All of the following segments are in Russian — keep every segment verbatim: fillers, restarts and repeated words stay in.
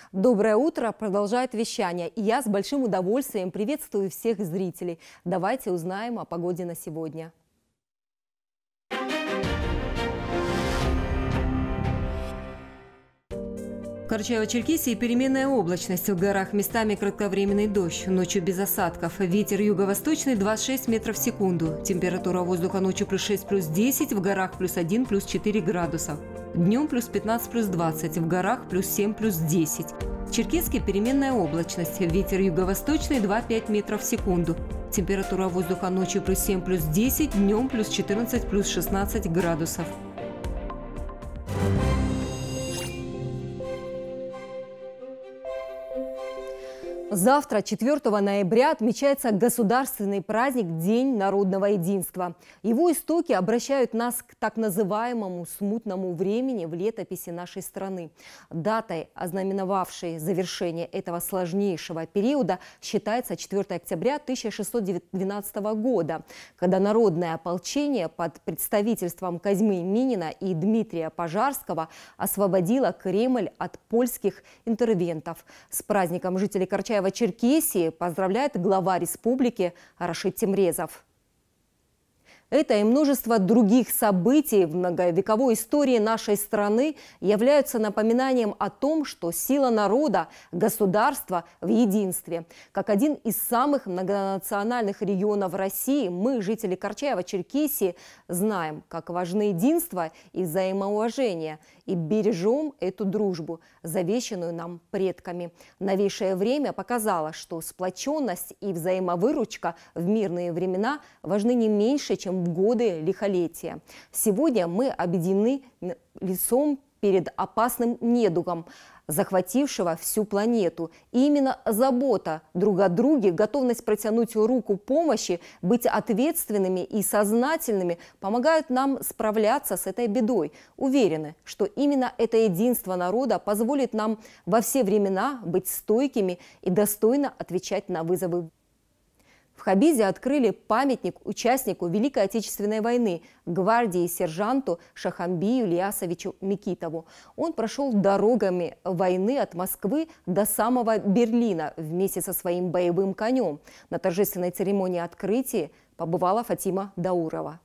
Доброе утро, продолжает вещание. И я с большим удовольствием приветствую всех зрителей. Давайте узнаем о погоде на сегодня. В Карачаево-Черкесии переменная облачность. В горах местами кратковременный дождь. Ночью без осадков. Ветер юго-восточный двадцать шесть метров в секунду. Температура воздуха ночью плюс шесть, плюс десять. В горах плюс один, плюс четыре градуса. Днем плюс пятнадцать, плюс двадцать. В горах плюс семь, плюс десять. В Черкесске переменная облачность. Ветер юго-восточный два-пять метров в секунду. Температура воздуха ночью плюс семь, плюс десять. Днем плюс четырнадцать, плюс шестнадцать градусов. Завтра, четвёртого ноября, отмечается государственный праздник День народного единства. Его истоки обращают нас к так называемому смутному времени в летописи нашей страны. Датой, ознаменовавшей завершение этого сложнейшего периода, считается четвёртого октября тысяча шестьсот двенадцатого года, когда народное ополчение под представительством Козьмы Минина и Дмитрия Пожарского освободило Кремль от польских интервентов. С праздником жителей Карачаева Черкесии поздравляет глава республики Рашид Темрезов. Это и множество других событий в многовековой истории нашей страны являются напоминанием о том, что сила народа, государства в единстве. Как один из самых многонациональных регионов России, мы, жители Карачаева-Черкесии, знаем, как важны единство и взаимоуважение, и бережем эту дружбу, завещанную нам предками. Новейшее время показало, что сплоченность и взаимовыручка в мирные времена важны не меньше, чем в годы лихолетия. Сегодня мы объединены лицом перед опасным недугом, захватившего всю планету. И именно забота друг о друге, готовность протянуть руку помощи, быть ответственными и сознательными помогают нам справляться с этой бедой. Уверены, что именно это единство народа позволит нам во все времена быть стойкими и достойно отвечать на вызовы. В Хабизе открыли памятник участнику Великой Отечественной войны, гвардии сержанту Шахамбию Ильясовичу Микитову. Он прошел дорогами войны от Москвы до самого Берлина вместе со своим боевым конем. На торжественной церемонии открытия побывала Фатима Даурова.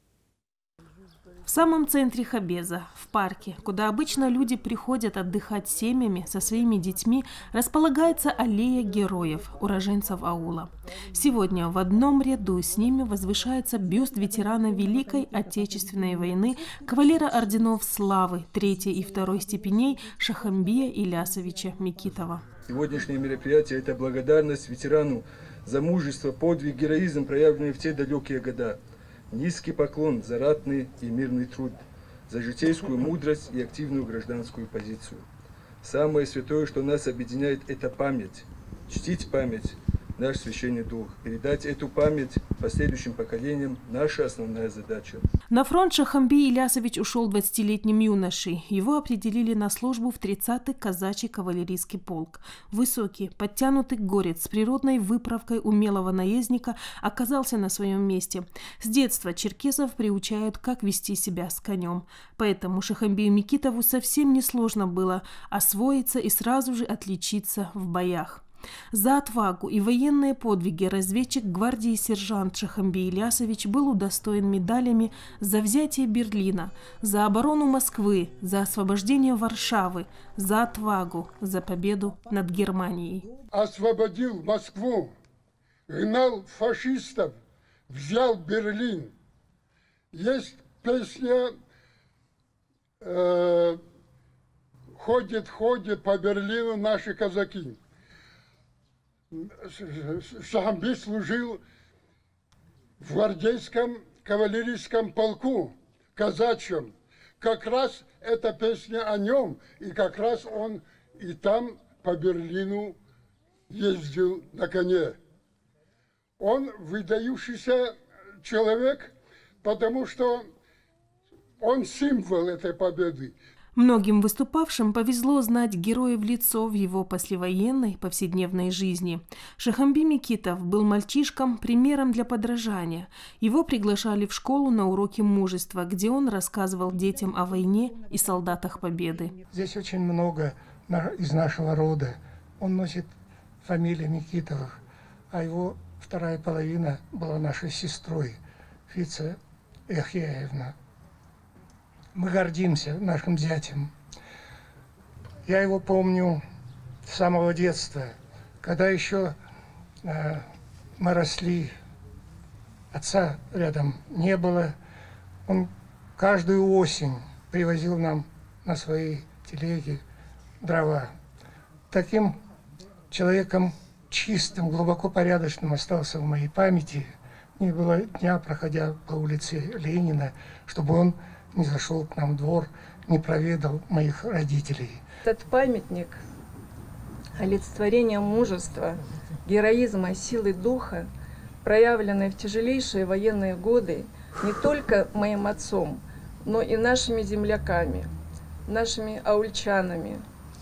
В самом центре Хабеза, в парке, куда обычно люди приходят отдыхать семьями со своими детьми, располагается аллея героев, уроженцев аула. Сегодня в одном ряду с ними возвышается бюст ветерана Великой Отечественной войны, кавалера орденов славы третьей и второй степеней Шахамбия Ильясовича Микитова. Сегодняшнее мероприятие – это благодарность ветерану за мужество, подвиг, героизм, проявленный в те далекие года. Низкий поклон за ратный и мирный труд, за житейскую мудрость и активную гражданскую позицию. Самое святое, что нас объединяет, это память. Чтить память – наш священный долг. Передать эту память последующим поколениям – наша основная задача. На фронт Шахамбий Ильясович ушел двадцатилетним юношей. Его определили на службу в тридцатый казачий кавалерийский полк. Высокий, подтянутый горец с природной выправкой умелого наездника оказался на своем месте. С детства черкесов приучают, как вести себя с конем. Поэтому Шахамбию Микитову совсем несложно было освоиться и сразу же отличиться в боях. За отвагу и военные подвиги разведчик гвардии сержант Шахамбий Ильясович был удостоен медалями за взятие Берлина, за оборону Москвы, за освобождение Варшавы, за отвагу, за победу над Германией. Освободил Москву, гнал фашистов, взял Берлин. Есть песня э, «Ходят, ходят по Берлину наши казаки». Шахамбий служил в гвардейском кавалерийском полку, казачьем. Как раз эта песня о нем, и как раз он и там по Берлину ездил на коне. Он выдающийся человек, потому что он символ этой победы. Многим выступавшим повезло знать героя в лицо в его послевоенной повседневной жизни. Шахамбий Микитов был мальчишком, примером для подражания. Его приглашали в школу на уроки мужества, где он рассказывал детям о войне и солдатах победы. Здесь очень много из нашего рода. Он носит фамилию Микитовых, а его вторая половина была нашей сестрой, Фица Яхьяевна. Мы гордимся нашим зятем. Я его помню с самого детства, когда еще э, мы росли, отца рядом не было. Он каждую осень привозил нам на своей телеге дрова. Таким человеком чистым, глубоко порядочным остался в моей памяти. Не было дня, проходя по улице Ленина, чтобы он не зашел к нам в двор, не проведал моих родителей. Этот памятник – олицетворение мужества, героизма, силы духа, проявленной в тяжелейшие военные годы не только моим отцом, но и нашими земляками, нашими аульчанами,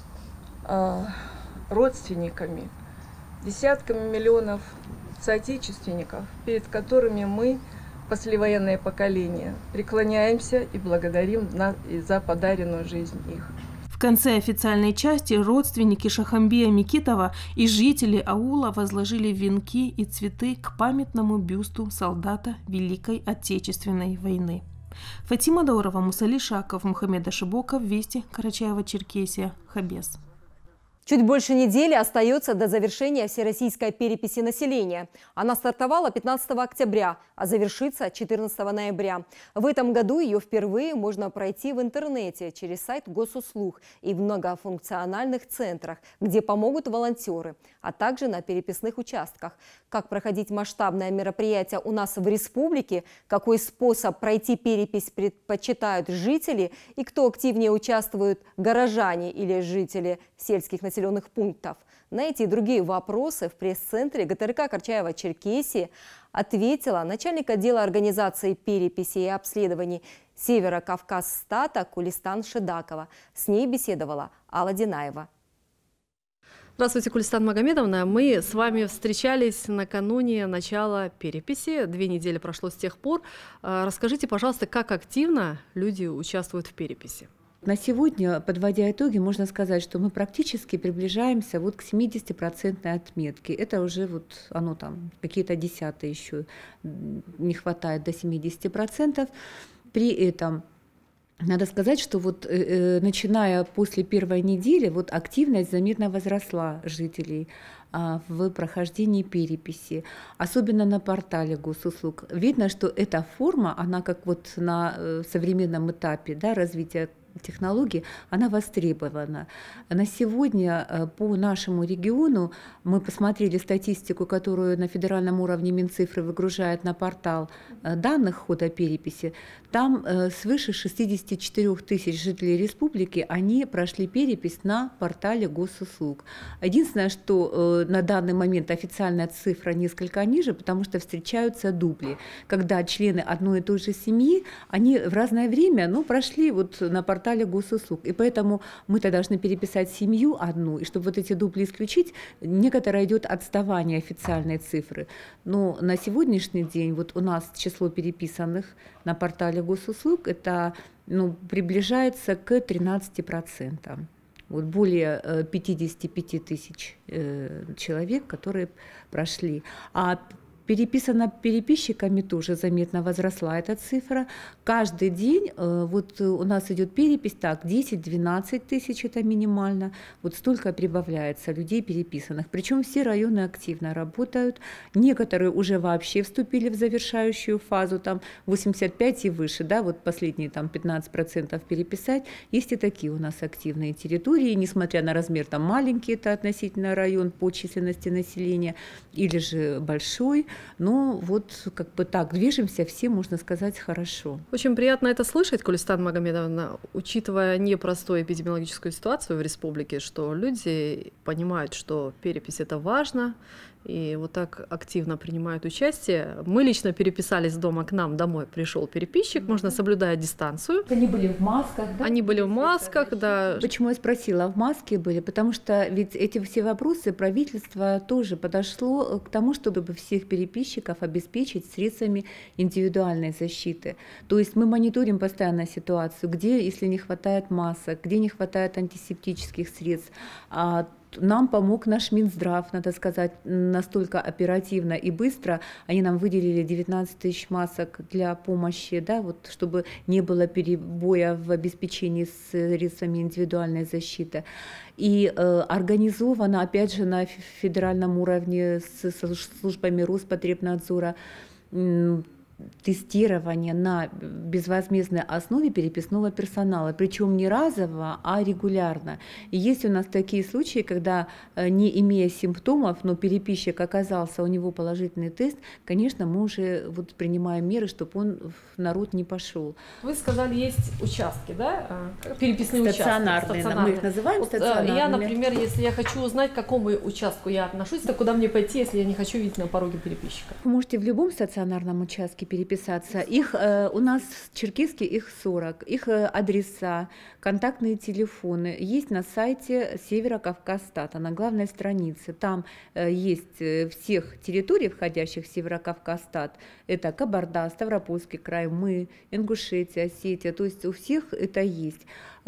родственниками, десятками миллионов соотечественников, перед которыми мы, послевоенное поколение, преклоняемся и благодарим за подаренную жизнь их. В конце официальной части родственники Шахамбия Микитова и жители аула возложили венки и цветы к памятному бюсту солдата Великой Отечественной войны. Фатима Даурова, Мусали Шаков, Мухаммед Ашибоков, Вести, Карачаево-Черкесия, Хабес. Чуть больше недели остается до завершения всероссийской переписи населения. Она стартовала пятнадцатого октября, а завершится четырнадцатого ноября. В этом году ее впервые можно пройти в интернете через сайт Госуслуг и в многофункциональных центрах, где помогут волонтеры, а также на переписных участках. Как проходить масштабное мероприятие у нас в республике, какой способ пройти перепись предпочитают жители и кто активнее участвуют, горожане или жители сельских населенных пунктов. На эти и другие вопросы в пресс-центре ГТРК Карачаево-Черкесии ответила начальник отдела организации переписи и обследований Северо-Кавказстата Кулистан Шедакова. С ней беседовала Алла Динаева. Здравствуйте, Кулистан Магомедовна. Мы с вами встречались накануне начала переписи. Две недели прошло с тех пор. Расскажите, пожалуйста, как активно люди участвуют в переписи? На сегодня, подводя итоги, можно сказать, что мы практически приближаемся вот к семидесятипроцентной отметке. Это уже вот оно там, какие-то десятые еще не хватает до семидесяти процентов. При этом надо сказать, что вот э, начиная после первой недели вот активность заметно возросла жителей а, в прохождении переписи, особенно на портале Госуслуг. Видно, что эта форма, она как вот на э, современном этапе, да, развития технологий, она востребована. На сегодня по нашему региону мы посмотрели статистику, которую на федеральном уровне Минцифры выгружает на портал данных хода переписи. Там свыше шестидесяти четырёх тысяч жителей республики, они прошли перепись на портале Госуслуг. Единственное, что на данный момент официальная цифра несколько ниже, потому что встречаются дубли, когда члены одной и той же семьи, они в разное время, ну, прошли вот на портале портале Госуслуг. И поэтому мы-то должны переписать семью одну, и чтобы вот эти дубли исключить, некоторое идет отставание официальной цифры. Но на сегодняшний день вот у нас число переписанных на портале Госуслуг это, ну, приближается к тринадцати процентам. Вот более пятидесяти пяти тысяч э, человек, которые прошли. А переписано переписчиками тоже заметно возросла эта цифра. Каждый день э, вот у нас идет перепись, так, десять-двенадцать тысяч это минимально, вот столько прибавляется людей переписанных. Причем все районы активно работают, некоторые уже вообще вступили в завершающую фазу, там восемьдесят пять и выше, да, вот последние там пятнадцать процентов переписать. Есть и такие у нас активные территории, несмотря на размер, там маленький это относительно район по численности населения, или же большой. Ну, вот как бы так, движемся все, можно сказать, хорошо. Очень приятно это слышать, Кулистан Магомедовна, учитывая непростую эпидемиологическую ситуацию в республике, что люди понимают, что перепись – это важно, и вот так активно принимают участие. Мы лично переписались дома, к нам домой пришел переписчик, можно соблюдая дистанцию. Они были в масках, да? Они были в масках, да. Почему я спросила, в маске были? Потому что ведь эти все вопросы правительство тоже подошло к тому, чтобы всех переписчиков обеспечить средствами индивидуальной защиты. То есть мы мониторим постоянно ситуацию, где, если не хватает масок, где не хватает антисептических средств. Нам помог наш Минздрав, надо сказать, настолько оперативно и быстро. Они нам выделили девятнадцать тысяч масок для помощи, да, вот, чтобы не было перебоя в обеспечении средствами индивидуальной защиты. И э, организовано, опять же, на федеральном уровне с службами Роспотребнадзора м- тестирование на безвозмездной основе переписного персонала, причем не разово, а регулярно. И есть у нас такие случаи, когда, не имея симптомов, но переписчик оказался, у него положительный тест, конечно, мы уже вот принимаем меры, чтобы он в народ не пошел. Вы сказали, есть участки, да? Переписные стационарные, участки. мы их называем вот, стационарными. Я, например, если я хочу узнать, к какому участку я отношусь, то куда мне пойти, если я не хочу видеть на пороге переписчика? Вы можете в любом стационарном участке переписаться. Их э, у нас в Черкесске их сорок, их э, адреса, контактные телефоны есть на сайте Северокавказстата, на главной странице. Там э, есть э, всех территорий, входящих в Северокавказстат. Это Кабарда, Ставропольский край, мы, Ингушетия, Осетия. То есть у всех это есть.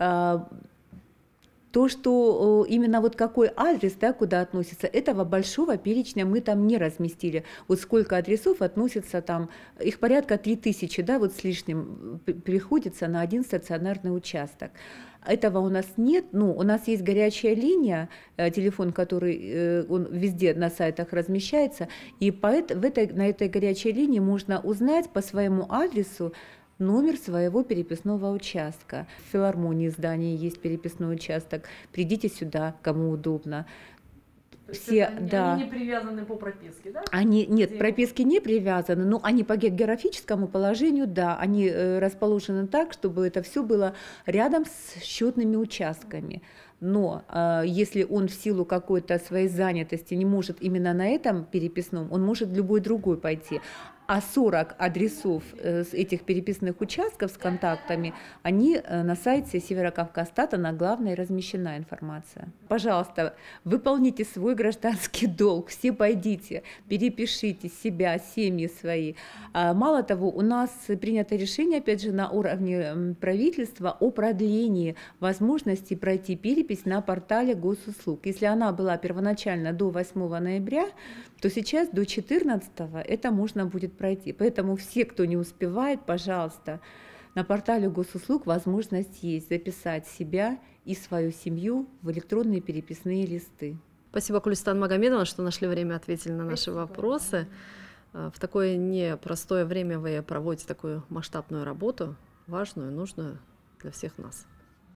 То, что именно вот какой адрес, да, куда относится, этого большого перечня мы там не разместили. Вот сколько адресов относится там, их порядка три тысячи, да, вот с лишним приходится на один стационарный участок. Этого у нас нет, ну, у нас есть горячая линия, телефон, который он везде на сайтах размещается, и по это, в этой, на этой горячей линии можно узнать по своему адресу номер своего переписного участка. В филармонии здании есть переписной участок. Придите сюда, кому удобно. Все, они, да. Они не привязаны по прописке, да? Они, нет, Где? прописки не привязаны, но они по географическому положению, да, они э, расположены так, чтобы это все было рядом с счетными участками. Но э, если он в силу какой-то своей занятости не может именно на этом переписном, он может в любой другой пойти. А сорок адресов э, с этих переписных участков с контактами, они э, на сайте Северокавказстата на главной размещена информация. Пожалуйста, выполните свой гражданский долг, все пойдите, перепишите себя, семьи свои. А, мало того, у нас принято решение, опять же, на уровне правительства о продлении возможности пройти перепись на портале госуслуг. Если она была первоначально до восьмого ноября, то сейчас до четырнадцатого это можно будет пройти. Поэтому все, кто не успевает, пожалуйста, на портале госуслуг возможность есть записать себя и свою семью в электронные переписные листы. Спасибо, Кулистан Магомедовна, что нашли время, ответили на наши Спасибо. вопросы. В такое непростое время вы проводите такую масштабную работу, важную, нужную для всех нас.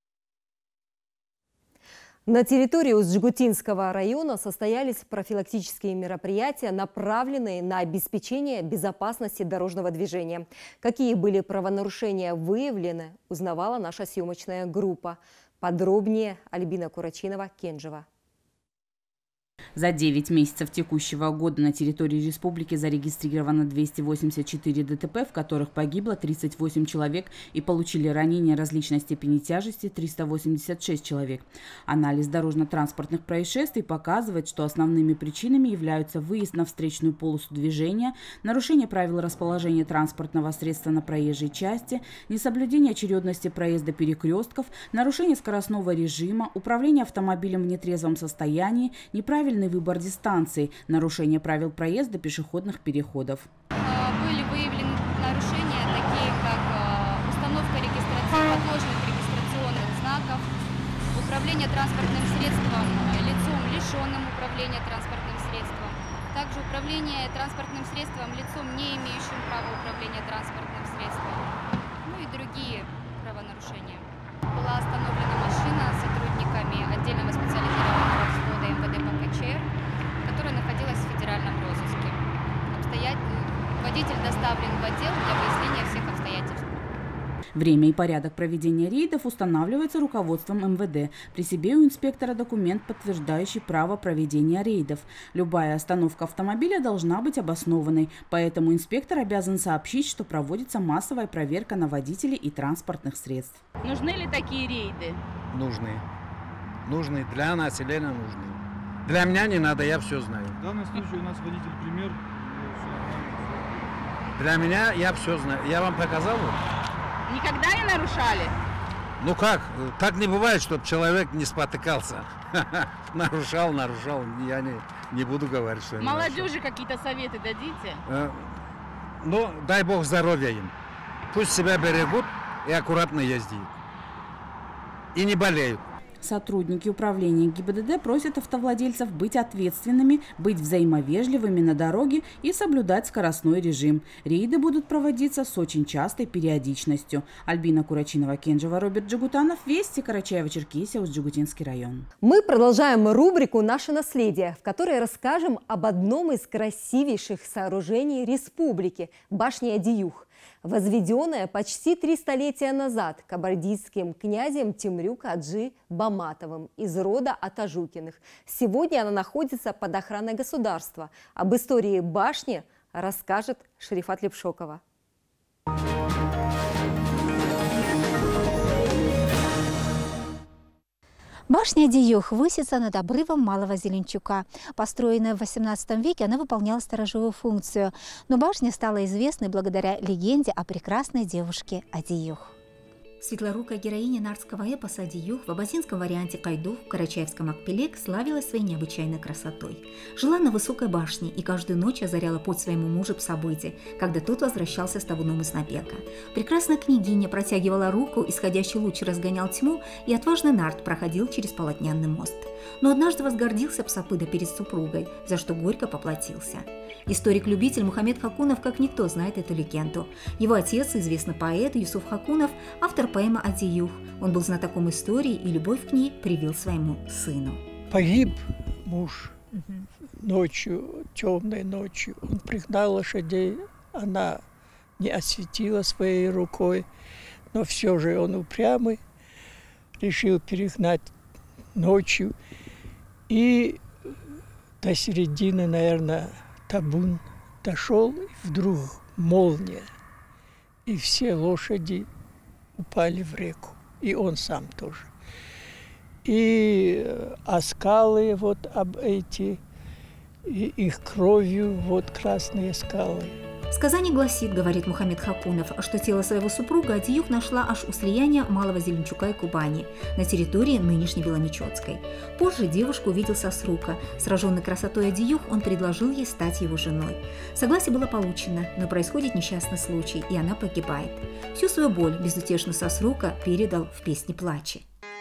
На территории Усть-Жигутинского района состоялись профилактические мероприятия, направленные на обеспечение безопасности дорожного движения. Какие были правонарушения выявлены, узнавала наша съемочная группа. Подробнее Альбина Курачинова-Кенжева. За девять месяцев текущего года на территории республики зарегистрировано двести восемьдесят четыре ДТП, в которых погибло тридцать восемь человек и получили ранения различной степени тяжести триста восемьдесят шесть человек. Анализ дорожно-транспортных происшествий показывает, что основными причинами являются выезд на встречную полосу движения, нарушение правил расположения транспортного средства на проезжей части, несоблюдение очередности проезда перекрестков, нарушение скоростного режима, управление автомобилем в нетрезвом состоянии, неправильный выбор дистанции, нарушение правил проезда пешеходных переходов. Были выявлены нарушения, такие как установка подложных регистрационных знаков, управление транспортным средством лицом, лишенным управления транспортным средством, также управление транспортным средством лицом, не имеющим права управления транспортным средством, ну и другие правонарушения. Была остановлена машина сотрудниками отдельного специализированного взвода эм вэ дэ по ка че эр, которая находилась в федеральном розыске. Обстоят... Водитель доставлен в отдел для выяснения всех обстоятельств. Время и порядок проведения рейдов устанавливается руководством эм вэ дэ. При себе у инспектора документ, подтверждающий право проведения рейдов. Любая остановка автомобиля должна быть обоснованной, поэтому инспектор обязан сообщить, что проводится массовая проверка на водителей и транспортных средств. Нужны ли такие рейды? Нужны. Нужны. Для населения нужны. Для меня не надо, я все знаю. В данном случае у нас водитель пример. Для меня я все знаю. Я вам показал? Никогда не нарушали? Ну как? Так не бывает, чтобы человек не спотыкался. Нарушал, нарушал. Я не, не буду говорить, что я не нарушал. Молодежи какие-то советы дадите? Э, ну, дай бог здоровья им. Пусть себя берегут и аккуратно ездят. И не болеют. Сотрудники управления гэ и бэ дэ дэ просят автовладельцев быть ответственными, быть взаимовежливыми на дороге и соблюдать скоростной режим. Рейды будут проводиться с очень частой периодичностью. Альбина Курачинова, Кенжева, Роберт Джигутанов, Вести, Карачаево-Черкесия, Усть-Джигутинский район. Мы продолжаем рубрику «Наше наследие», в которой расскажем об одном из красивейших сооружений республики – башне Адиюх. Возведенная почти три столетия назад кабардинским князем Темрюк Аджи Баматовым из рода Атажукиных. Сегодня она находится под охраной государства. Об истории башни расскажет Шерифат Лепшокова. Башня Адиюх высится над обрывом Малого Зеленчука. Построенная в восемнадцатом веке, она выполняла сторожевую функцию. Но башня стала известной благодаря легенде о прекрасной девушке Адиюх. Светлорукая героиня нардского эпоса Адиюх в абазинском варианте Кайдух в карачаевском Акпелек славилась своей необычайной красотой. Жила на высокой башне и каждую ночь озаряла путь своему мужу Псабыде, когда тот возвращался с табуном из набега. Прекрасная княгиня протягивала руку, исходящий луч разгонял тьму, и отважный нард проходил через полотняный мост. Но однажды возгордился Псабыда перед супругой, за что горько поплатился. Историк-любитель Мухаммед Хакунов как никто знает эту легенду. Его отец, известный поэт Юсуф Хакунов, автор поэмы «Адиюх». Он был знатоком истории и любовь к ней привил своему сыну. Погиб муж ночью, темной ночью. Он пригнал лошадей, она не осветила своей рукой, но все же он упрямый, решил перегнать ночью. И до середины, наверное, табун дошел, и вдруг молния, и все лошади упали в реку, и он сам тоже. И а скалы вот об эти, и их кровью вот красные скалы. Сказание гласит, говорит Мухаммед Хакунов, что тело своего супруга Адиюх нашла аж у слияния Малого Зеленчука и Кубани, на территории нынешней Беломечетской. Позже девушку увидел Сосрука. Сраженный красотой Адиюх, он предложил ей стать его женой. Согласие было получено, но происходит несчастный случай, и она погибает. Всю свою боль безутешно Сосрука передал в песне «Плачи».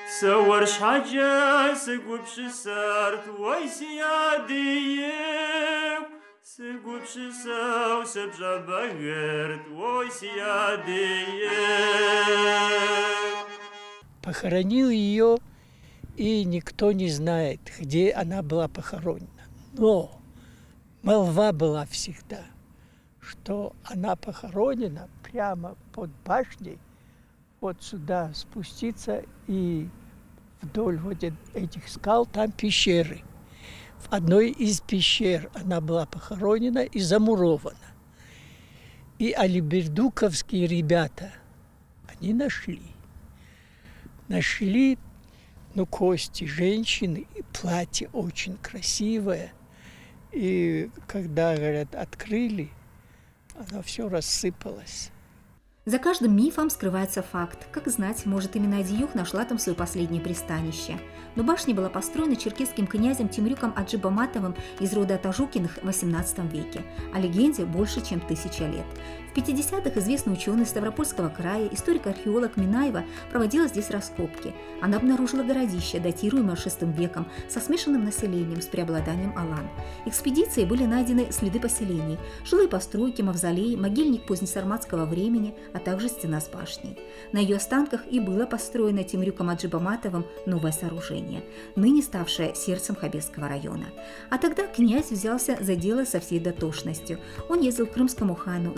Похоронил ее, и никто не знает, где она была похоронена. Но молва была всегда, что она похоронена прямо под башней, вот сюда спуститься, и вдоль вот этих скал там пещеры. В одной из пещер она была похоронена и замурована. И алибердуковские ребята, они нашли. Нашли, ну, кости женщины, и платье очень красивое. И когда, говорят, открыли, оно все рассыпалось. За каждым мифом скрывается факт. Как знать, может, именно Адиюх нашла там свое последнее пристанище. Но башня была построена черкесским князем Темрюком Аджи Баматовым из рода Атажукиных в восемнадцатом веке. О легенде больше, чем тысяча лет. В пятидесятых известный ученый Ставропольского края, историк-археолог Минаева проводила здесь раскопки. Она обнаружила городище, датируемое шестым веком, со смешанным населением с преобладанием алан. Экспедицией были найдены следы поселений, жилые постройки, мавзолей, могильник позднесарматского времени, а также стена с башней. На ее останках и было построено Темрюком Аджи Баматовым новое сооружение, ныне ставшее сердцем Хабесского района. А тогда князь взялся за дело со всей дотошностью. Он ездил к крымскому хану за лучшими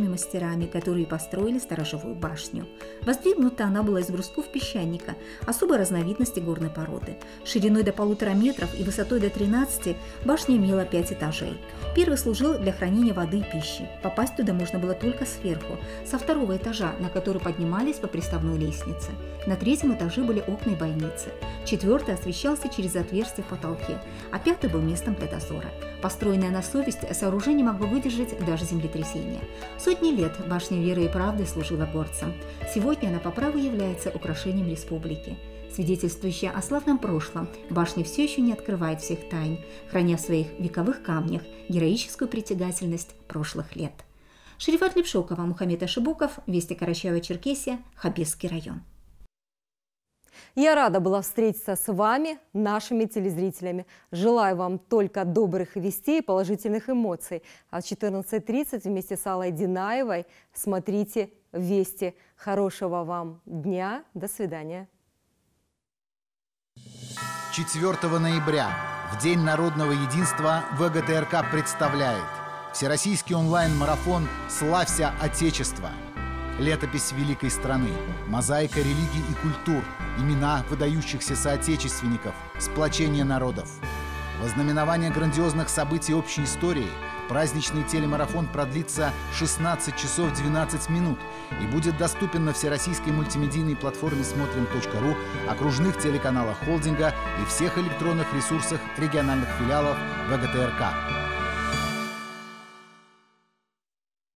мастерами, которые построили сторожевую башню. Воздвигнута она была из брусков песчаника, особой разновидности горной породы. Шириной до полутора метров и высотой до тринадцати башня имела пять этажей. Первый служил для хранения воды и пищи. Попасть туда можно было только сверху, со второго этажа, на который поднимались по приставной лестнице. На третьем этаже были окна и бойницы. Четвертый освещался через отверстие в потолке, а пятый был местом для дозора. Построенное на совесть, сооружение могло выдержать даже землетрясение. Сотни лет башня веры и правды служила горцам. Сегодня она по праву является украшением республики. Свидетельствующая о славном прошлом, башня все еще не открывает всех тайн, храня в своих вековых камнях героическую притягательность прошлых лет. Шерифат Лепшокова, Мухаммед Ашибуков, Вести Карачаево-Черкесия, Хабирский район. Я рада была встретиться с вами, нашими телезрителями. Желаю вам только добрых вестей и положительных эмоций. А в четырнадцать тридцать вместе с Аллой Динаевой смотрите «Вести». Хорошего вам дня. До свидания. четвёртого ноября, в День народного единства, ВГТРК представляет всероссийский онлайн-марафон «Славься Отечество». Летопись великой страны, мозаика религий и культур, имена выдающихся соотечественников, сплочение народов. Во знаменование грандиозных событий общей истории праздничный телемарафон продлится шестнадцать часов двенадцать минут и будет доступен на всероссийской мультимедийной платформе смотрим точка ру, окружных телеканалах холдинга и всех электронных ресурсах региональных филиалов ВГТРК.